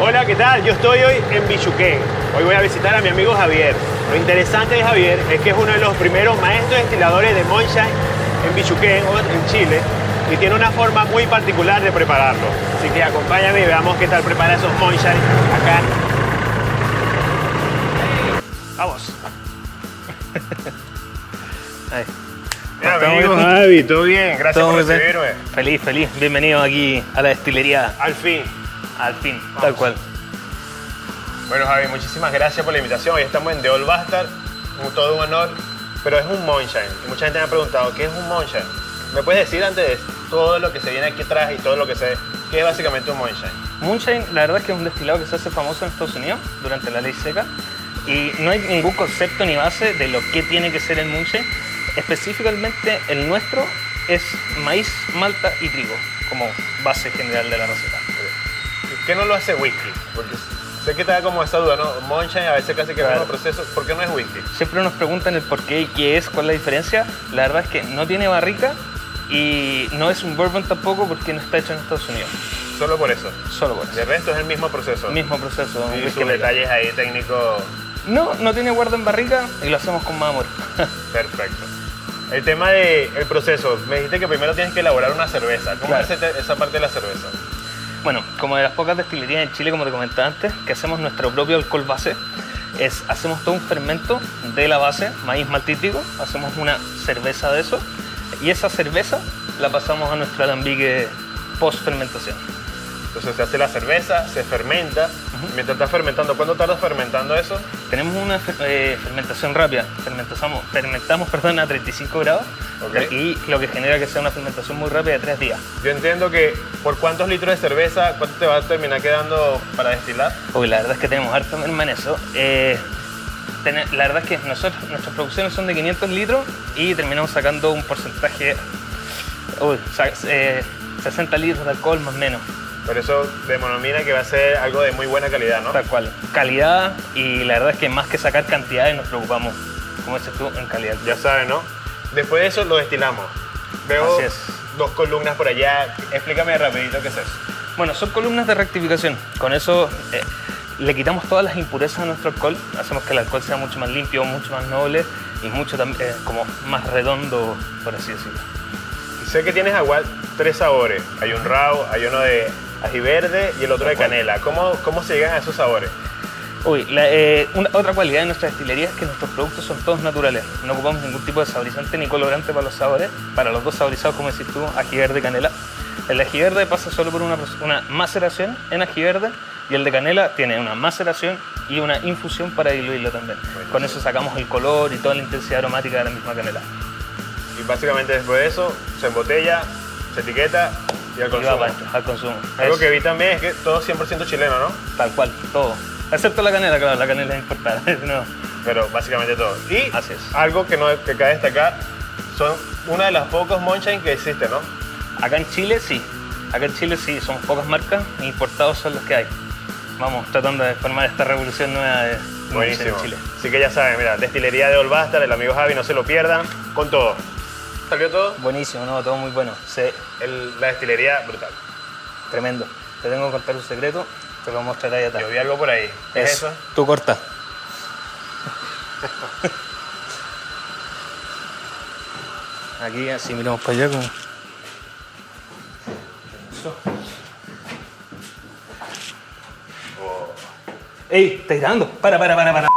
Hola, ¿qué tal? Yo estoy hoy en Bichuquén. Hoy voy a visitar a mi amigo Javier. Lo interesante de Javier es que es uno de los primeros maestros destiladores de moonshine en Bichuquén, en Chile, y tiene una forma muy particular de prepararlo. Así que acompáñame y veamos qué tal prepara esos moonshine acá. Vamos. Ahí. Mira, mi amigo Javi, ¿todo bien? Gracias por recibirme. Feliz, feliz. Bienvenido aquí a la destilería. Al fin. Al fin, Vamos. tal cual. Bueno, Javi, muchísimas gracias por la invitación. Hoy estamos en The Old Bastard, todo un honor, pero es un moonshine. Y mucha gente me ha preguntado, ¿qué es un moonshine? ¿Me puedes decir antes de todo lo que se viene aquí atrás y todo lo que sé, qué es básicamente un moonshine? Moonshine, la verdad es que es un destilado que se hace famoso en Estados Unidos durante la ley seca. Y no hay ningún concepto ni base de lo que tiene que ser el moonshine. Específicamente el nuestro es maíz, malta y trigo como base general de la receta. ¿Qué no lo hace whisky? Porque sé que te da como esa duda, ¿no? Moonshine a veces casi que es el mismo proceso. ¿Por qué no es whisky? Siempre nos preguntan el por qué y qué es, cuál es la diferencia. La verdad es que no tiene barrica y no es un bourbon tampoco porque no está hecho en Estados Unidos. Solo por eso. Solo por eso. De resto es el mismo proceso. Mismo proceso. Y sus detalles ahí técnicos. No tiene guarda en barrica y lo hacemos con más amor. Perfecto. El tema del proceso, me dijiste que primero tienes que elaborar una cerveza. ¿Cómo es esa parte de la cerveza? Bueno, como de las pocas destilerías en Chile, como te comentaba antes, que hacemos nuestro propio alcohol base, hacemos todo un fermento de la base, maíz, malta y trigo, hacemos una cerveza de eso y esa cerveza la pasamos a nuestro alambique post-fermentación. Entonces se hace la cerveza, se fermenta. Mientras está fermentando, ¿cuánto tardas fermentando eso? Tenemos una fermentación rápida. Fermentamos a 35 grados y lo que genera que sea una fermentación muy rápida de 3 días. Yo entiendo que por cuántos litros de cerveza, ¿cuánto te va a terminar quedando para destilar? Uy, la verdad es que tenemos harto merma en eso. La verdad es que nuestras producciones son de 500 litros y terminamos sacando un porcentaje, 60 litros de alcohol más o menos. Por eso denomina que va a ser algo de muy buena calidad, ¿no? Tal cual. Calidad, y la verdad es que más que sacar cantidades nos preocupamos, como dices tú, en calidad. Ya sabes, ¿no? Después de eso lo destilamos. Veo dos columnas por allá. Explícame rapidito qué es eso. Bueno, son columnas de rectificación. Con eso le quitamos todas las impurezas a nuestro alcohol. Hacemos que el alcohol sea mucho más limpio, mucho más noble y mucho como más redondo, por así decirlo. Sé que tienes agua 3 sabores. Hay un raw, hay uno de ají verde y el otro de canela. ¿Cómo se llegan a esos sabores? Otra cualidad de nuestra destilería es que nuestros productos son todos naturales. No ocupamos ningún tipo de saborizante ni colorante para los sabores. Para los dos saborizados, como decís tú, ají verde y canela. El de ají verde pasa solo por una maceración en ají verde y el de canela tiene una maceración y una infusión para diluirlo también. Con eso sacamos el color y toda la intensidad aromática de la misma canela. Y básicamente después de eso se embotella, se etiqueta y al consumo. Al consumo. Algo que vi también es que todo 100% chileno, ¿no? Tal cual, todo. Excepto la canela, claro, la canela es importada. No. Pero básicamente todo. Y así es. Algo que cabe destacar, son una de las pocos moonshine que existen, ¿no? Acá en Chile sí. Acá en Chile sí, son pocas marcas, importados son los que hay. Vamos tratando de formar esta revolución nueva de moonshine en Chile. Así que ya saben, mira, destilería de Old Bastard, el amigo Javi, no se lo pierdan, con todo. ¿Salió todo? Buenísimo, no, todo muy bueno. Sí. La destilería, brutal. Tremendo. Te tengo que contar un secreto, te lo voy a mostrar ahí atrás. Yo vi algo por ahí. ¿Qué es eso? Tú corta. Aquí así miramos para allá como... Eso. ¡Ey! ¿Estás grabando? Para.